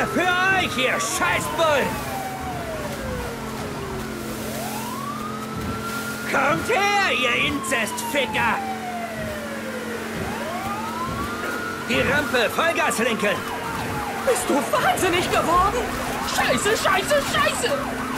Für euch, ihr Scheißbullen! Kommt her, ihr Inzestficker! Die Rampe, Vollgas, Lincoln! Bist du wahnsinnig geworden? Scheiße, scheiße, scheiße!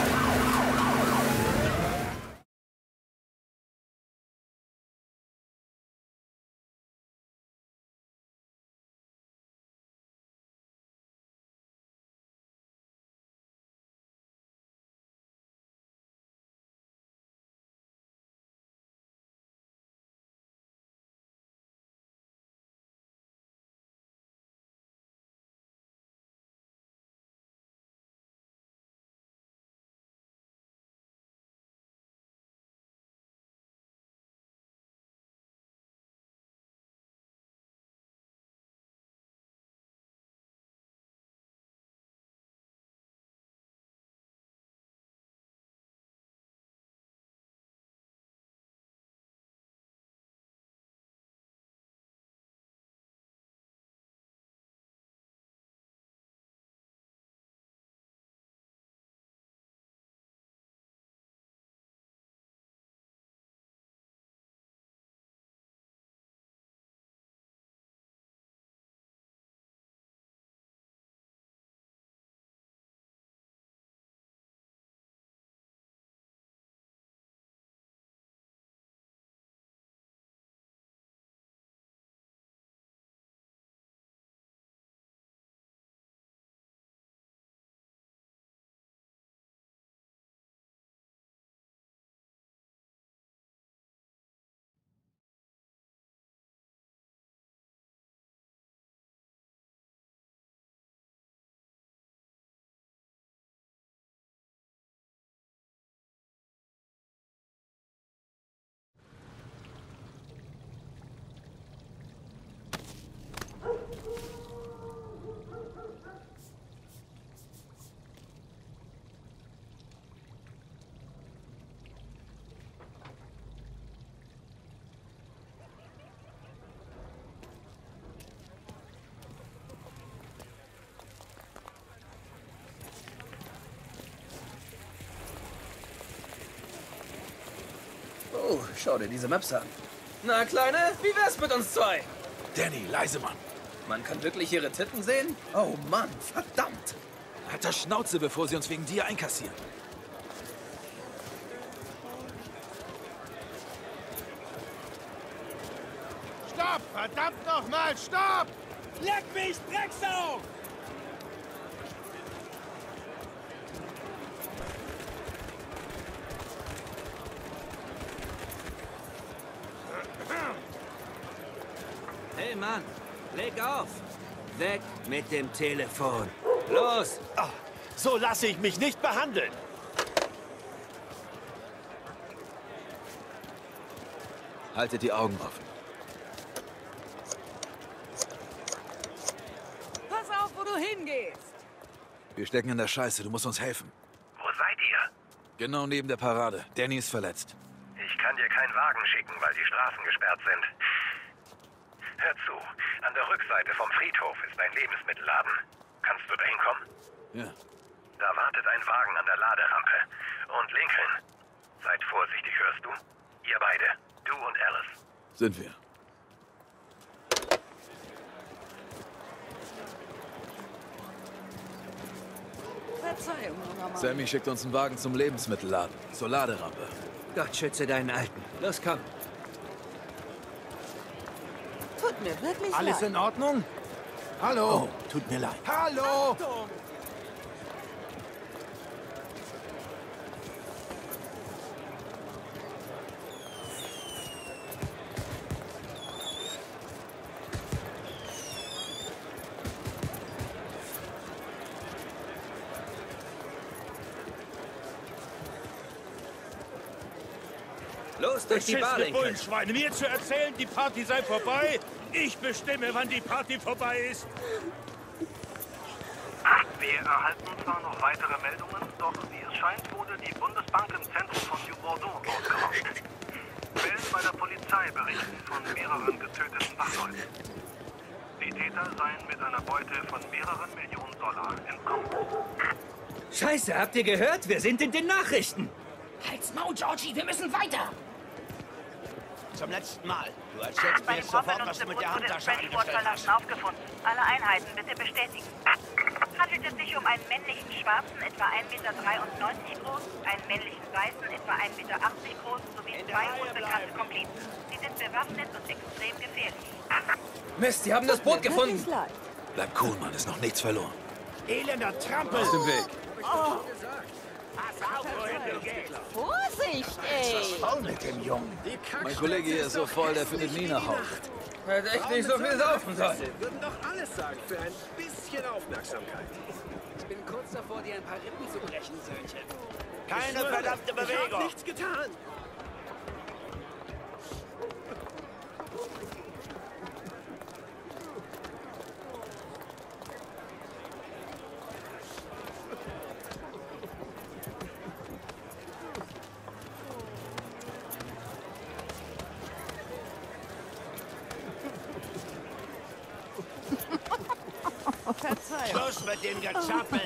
Oh, schau dir diese Maps an. Na, Kleine, wie wär's mit uns zwei? Danny, leise, Mann. Man kann wirklich ihre Titten sehen? Oh Mann, verdammt. Halt das Schnauze, bevor sie uns wegen dir einkassieren. Stopp! Verdammt nochmal! Stopp! Leck mich, Drecksau! Hey Mann, leg auf! Weg mit dem Telefon! Los! Ach, so lasse ich mich nicht behandeln. Haltet die Augen offen. Pass auf, wo du hingehst! Wir stecken in der Scheiße, du musst uns helfen. Wo seid ihr? Genau neben der Parade. Danny ist verletzt. Ich kann dir keinen Wagen schicken, weil die Straßen gesperrt sind. Hör zu, an der Rückseite vom Friedhof ist ein Lebensmittelladen. Kannst du da hinkommen? Ja. Da wartet ein Wagen an der Laderampe. Und Lincoln, seid vorsichtig, hörst du? Ihr beide, du und Alice. Sind wir. Verzeihung, junger Mann. Sammy schickt uns einen Wagen zum Lebensmittelladen. Zur Laderampe. Gott schütze deinen Alten. Los, komm. Tut mir wirklich Alles leid. in Ordnung? Hallo? Oh, tut mir leid. Hallo? Los durch die Bar, Beschissene Lincoln. Bullenschweine, mir zu erzählen, die Party sei vorbei? Ich bestimme, wann die Party vorbei ist. Wir erhalten zwar noch weitere Meldungen, doch wie es scheint, wurde die Bundesbank im Zentrum von New Bordeaux ausgeraubt. Quellen bei der Polizei berichten von mehreren getöteten Wachleuten. Die Täter Täter seien mit einer Beute von mehreren Millionen Dollar entkommen. Scheiße, habt ihr gehört? Wir sind in den Nachrichten. Halt's Maul, Georgie, wir müssen weiter. Zum letzten Mal. Du erzählst mir jetzt sofort, was du mit der Handtasche angestellt hast. Aufgefunden. Alle Einheiten bitte bestätigen. Handelt es sich um einen männlichen Schwarzen, etwa 1,93 Meter groß, einen männlichen Weißen, etwa 1,80 Meter groß, sowie zwei unbekannte Komplizen. Sie sind bewaffnet und extrem gefährlich. Mist, die haben das Boot gefunden. Bleib cool, Mann, ist noch nichts verloren. Elender Trampel! Aus dem Weg. Pass auf, wohin du gehst! Vorsicht, ey! Voll mit dem Jungen. Mein Kollege hier ist so voll, der findet nie nach Hause. Hätte echt nicht so viel saufen sollen. Würden doch alles sagen für ein bisschen Aufmerksamkeit. Ich bin kurz davor, dir ein paar Rippen zu brechen, Söhnchen. Keine verdammte Ich hab Bewegung. nichts getan. Schluss mit dem Gezappel.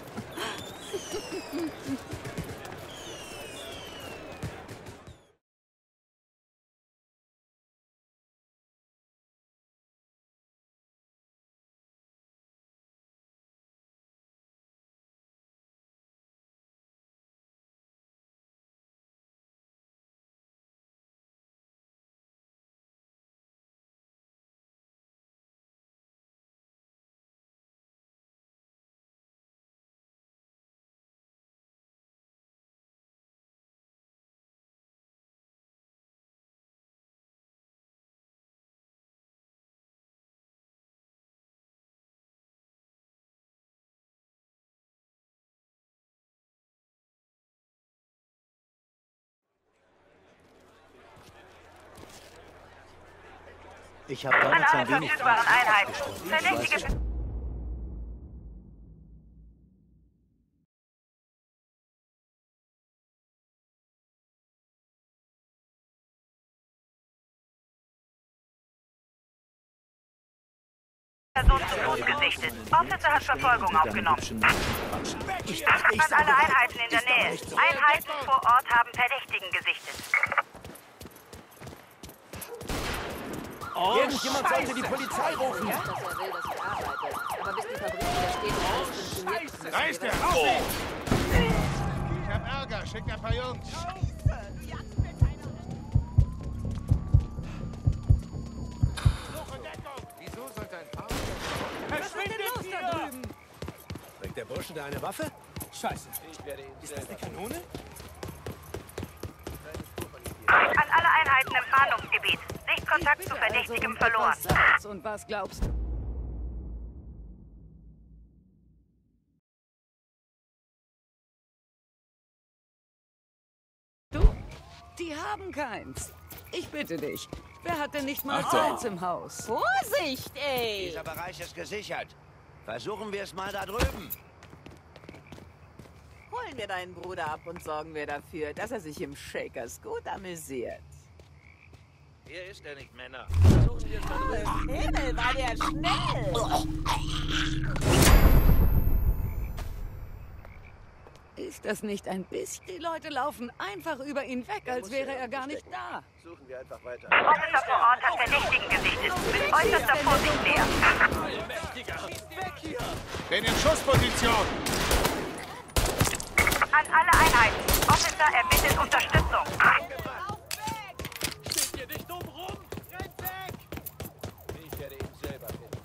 Ich habe damals ein wenig verfügbaren Einheiten. Verdächtige Person zu Fuß gesichtet. Officer hat Verfolgung aufgenommen. An alle Einheiten in der Nähe. Einheiten vor Ort haben Verdächtigen gesichtet. Irgendjemand sollte die Polizei rufen. Dass er will, dass ich arbeite. Aber bis die Fabrik wieder steht, alles funktioniert. Da ist er! Auf ihn! Ich hab Ärger. Schick ein paar Jungs. Suche Deckung! Wieso sollte ein Paar... Verschwindet hier! Bringt der Bursche da eine Waffe? Scheiße. Ist das eine Kanone? An alle Einheiten im Fahndungsgebiet. Sichtkontakt zu Verdächtigem verloren. Und was glaubst du? Die haben keins. Ich bitte dich. Wer hat denn nicht mal Salz im Haus? Vorsicht, ey! Dieser Bereich ist gesichert. Versuchen wir es mal da drüben. Holen wir deinen Bruder ab und sorgen wir dafür, dass er sich im Shakers gut amüsiert. Hier ist er nicht, Männer. Himmel, war der schnell! Ist das nicht ein bisschen? Die Leute laufen einfach über ihn weg, als wäre er gar nicht da. Suchen wir einfach weiter. Officer vor Ort hat Verdächtigen gesichtet. Mit äußerster Vorsicht näher. Bin in Schussposition. An alle Einheiten. Officer erbittet Unterstützung. Steht ihr nicht dumm rum? Rennt weg! Ich werde ihn selber finden.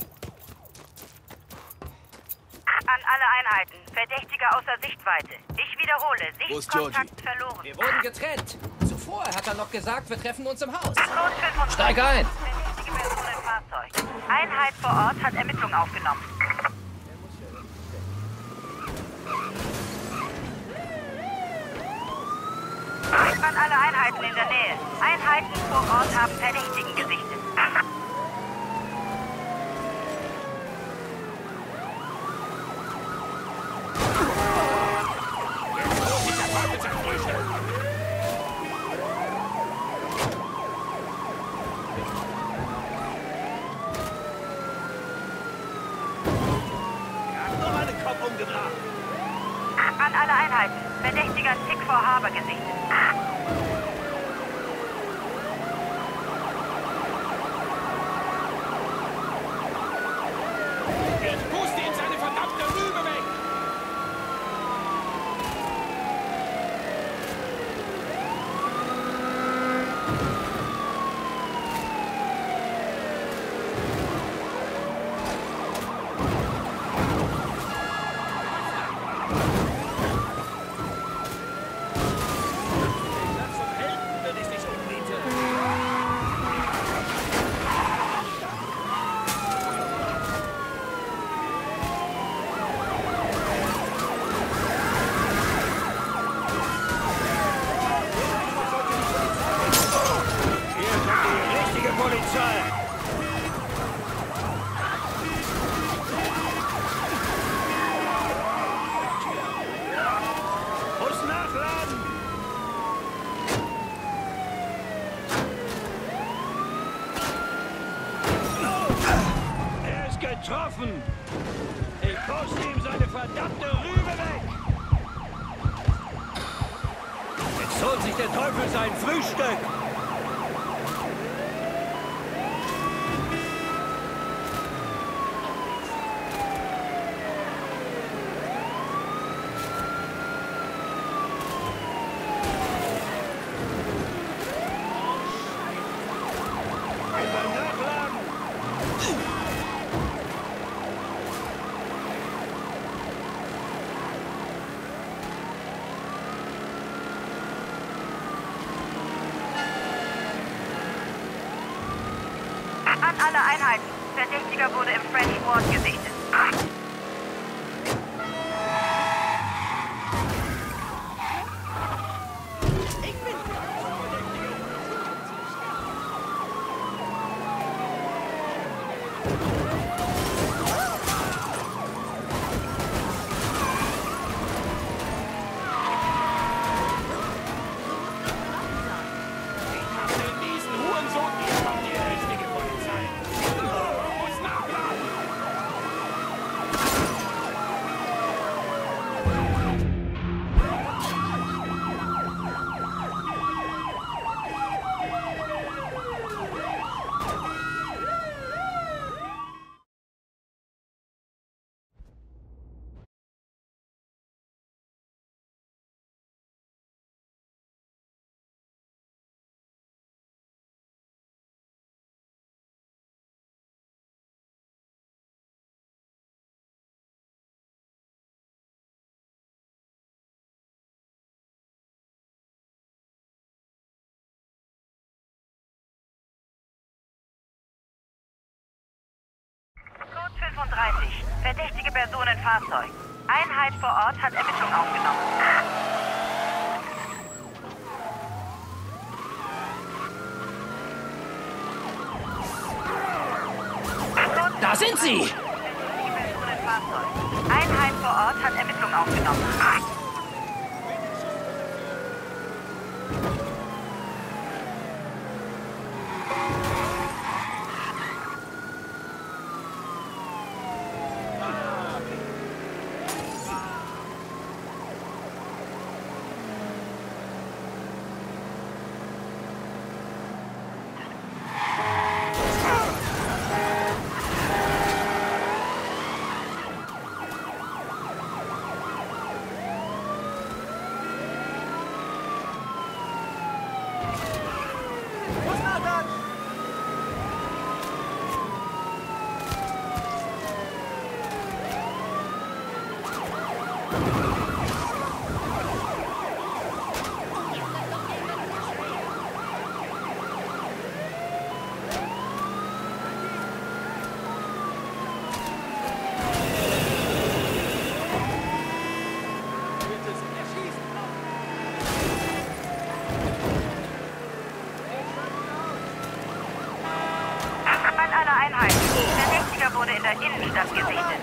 An alle Einheiten. Verdächtiger außer Sichtweite. Ich wiederhole. Wo ist Sichtkontakt verloren. Wir wurden getrennt. Zuvor hat er noch gesagt, wir treffen uns im Haus. Code 25. Steig ein! Verdächtige Person im Fahrzeug. Einheit vor Ort hat Ermittlungen aufgenommen. An alle Einheiten in der Nähe. Einheiten vor Ort haben Verdächtigen gesichtet. umgebracht. An alle Einheiten. Verdächtiger Tick vor Harbor gesichtet. Ich puste ihm seine verdammte Rübe weg! Getroffen! Ich poste ihm seine verdammte Rübe weg! Jetzt holt sich der Teufel sein Frühstück! An alle Einheiten. Verdächtiger wurde im French Ward gesichtet. Code 35. Verdächtige Person in Fahrzeug. Einheit vor Ort hat Ermittlungen aufgenommen. Da sind sie! Verdächtige Person in Fahrzeug. Einheit vor Ort hat Ermittlungen aufgenommen. An alle Einheiten. Verdächtiger wurde in der Innenstadt gesichtet.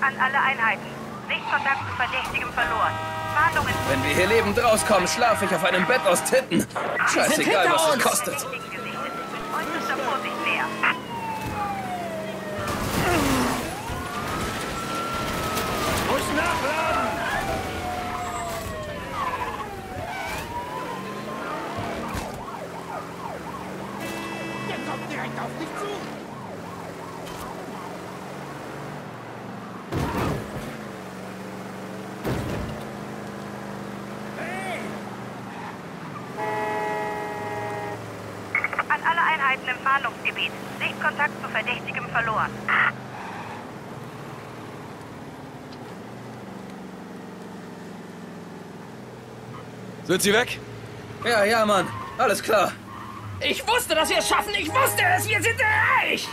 An alle Einheiten. Sichtkontakt zu Verdächtigem verloren. Fahndungen. Wenn wir hier lebend rauskommen, schlafe ich auf einem Bett aus Titten. Scheißegal, was es kostet. Verdächtigen gesichtet. Äußerster Vorsicht näher. Muss nachladen! Der kommt direkt auf dich zu! An alle Einheiten im Fahndungsgebiet. Sichtkontakt zu Verdächtigem verloren. Sind Sie weg? Ja, Mann. Alles klar. Ich wusste, dass wir es schaffen. Ich wusste es. Wir sind reich.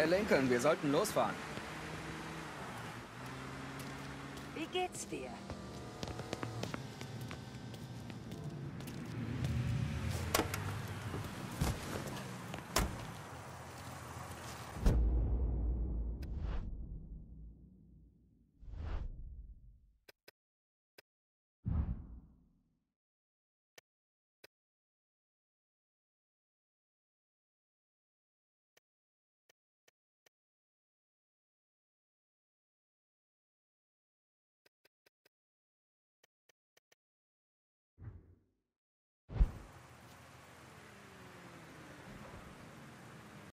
Hey Lincoln, wir sollten losfahren. Wie geht's dir?